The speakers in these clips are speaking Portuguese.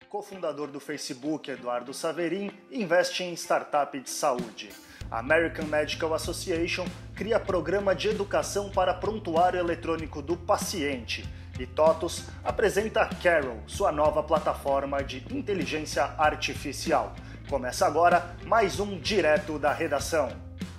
cofundador do Facebook, Eduardo Saverin, investe em startup de saúde. A American Medical Association cria programa de educação para prontuário eletrônico do paciente. E TOTUS apresenta a Carol, sua nova plataforma de inteligência artificial. Começa agora mais um Direto da Redação.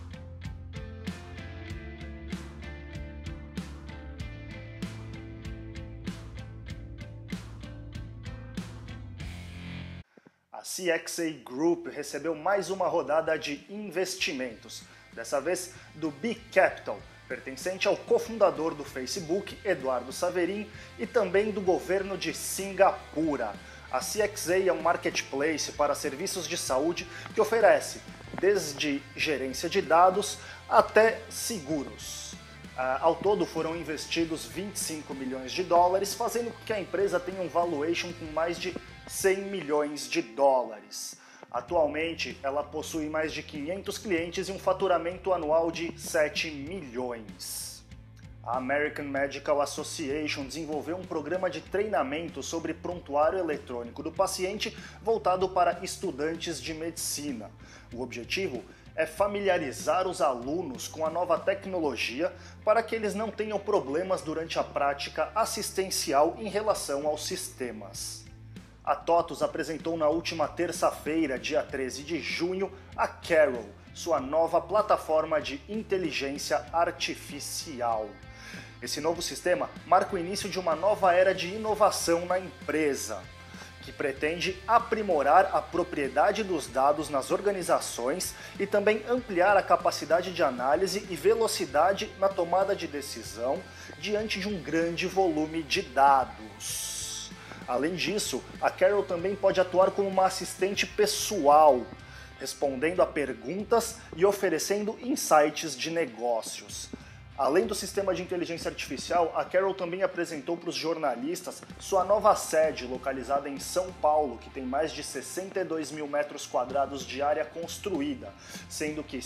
A CXA Group recebeu mais uma rodada de investimentos, dessa vez do B Capital, pertencente ao cofundador do Facebook, Eduardo Saverin, e também do governo de Singapura. A CXA é um marketplace para serviços de saúde que oferece desde gerência de dados até seguros. Ao todo foram investidos 25 milhões de dólares, fazendo com que a empresa tenha um valuation com mais de 100 milhões de dólares. Atualmente, ela possui mais de 500 clientes e um faturamento anual de 7 milhões. A American Medical Association desenvolveu um programa de treinamento sobre prontuário eletrônico do paciente voltado para estudantes de medicina. O objetivo é familiarizar os alunos com a nova tecnologia para que eles não tenham problemas durante a prática assistencial em relação aos sistemas. A TOTUS apresentou na última terça-feira, dia 13 de junho, a Carol, sua nova plataforma de inteligência artificial. Esse novo sistema marca o início de uma nova era de inovação na empresa, que pretende aprimorar a propriedade dos dados nas organizações e também ampliar a capacidade de análise e velocidade na tomada de decisão diante de um grande volume de dados. Além disso, a Carol também pode atuar como uma assistente pessoal, respondendo a perguntas e oferecendo insights de negócios. Além do sistema de inteligência artificial, a Carol também apresentou para os jornalistas sua nova sede, localizada em São Paulo, que tem mais de 62 mil metros quadrados de área construída, sendo que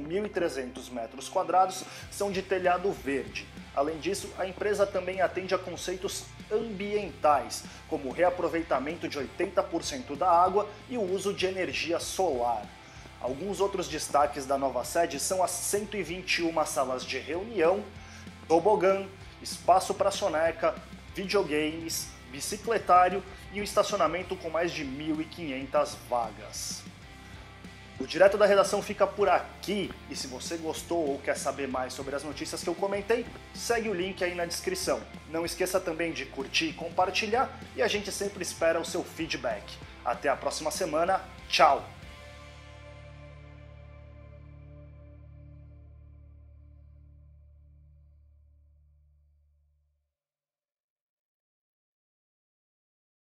5.300 metros quadrados são de telhado verde. Além disso, a empresa também atende a conceitos ambientais, como o reaproveitamento de 80% da água e o uso de energia solar. Alguns outros destaques da nova sede são as 121 salas de reunião, tobogã, espaço para soneca, videogames, bicicletário e um estacionamento com mais de 1.500 vagas. O Direto da Redação fica por aqui, e se você gostou ou quer saber mais sobre as notícias que eu comentei, segue o link aí na descrição. Não esqueça também de curtir e compartilhar, e a gente sempre espera o seu feedback. Até a próxima semana, tchau!